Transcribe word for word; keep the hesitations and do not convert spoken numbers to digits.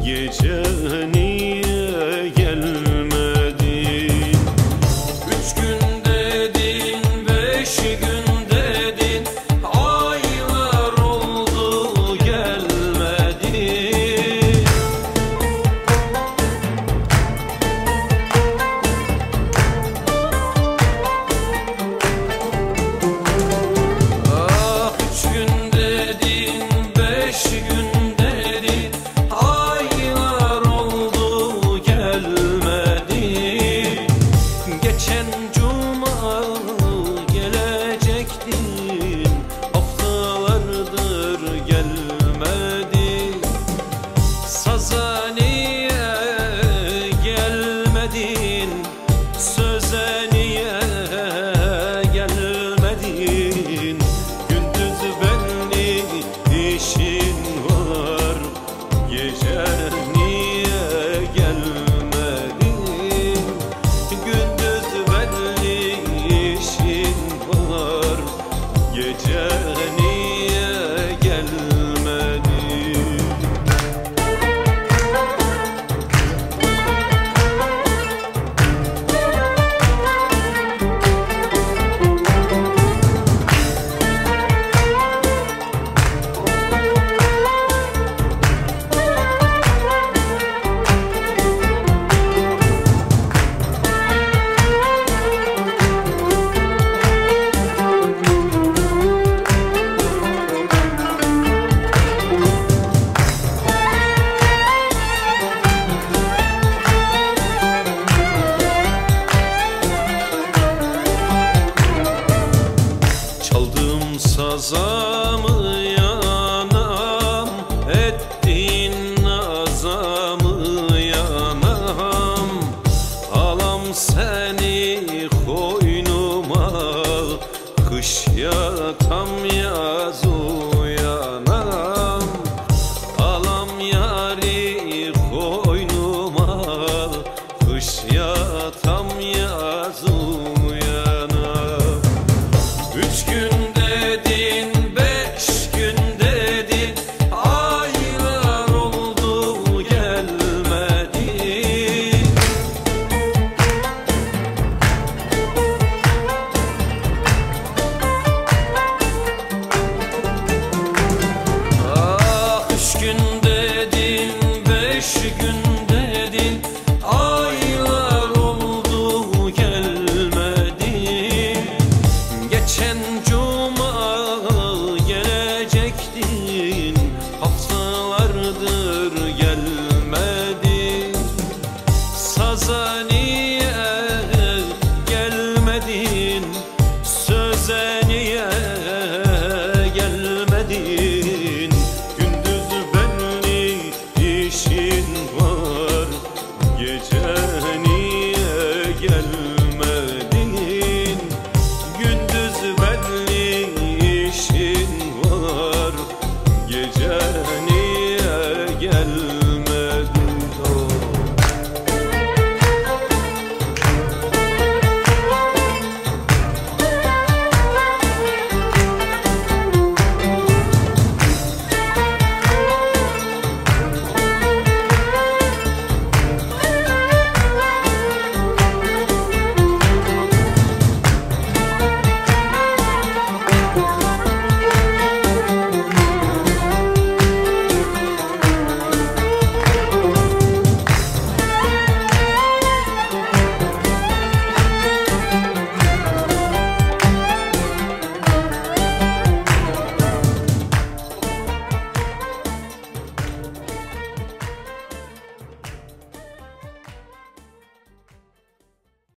gece niye gelmedin? Üç gün dedin, beş gün dedin, aylar oldu gelmedin. Ah, üç gün dedin, beş gün dedin, aylar oldu gelmedin. Geçen cuma gelecektin, haftalardır gelmedin. Saza niye gelmedin, söze niye gelmedin? Gündüz belli işin var, gece niye gelmedin? Gündüz belli işin var, gece niye gelmedin? Çaldım sazamı yanam, ettin nazamı yanam. Alam seni koynuma, kış yatam yaz uyanam. Alam yari koynuma, kış yatam yaz uyanam. Üç gün dedin, beş gün dedin, aylar oldu gelmedin. Ah, üç gün dedin, beş gün dedin, aylar oldu gelmedin. Geçen cuma gelecektin, haftalardır gelmedin. Saza niye gelmedin, söze niye gelmedin? Gündüz belli işin var, gece niye gelmedin? Gündüz belli işin var, gece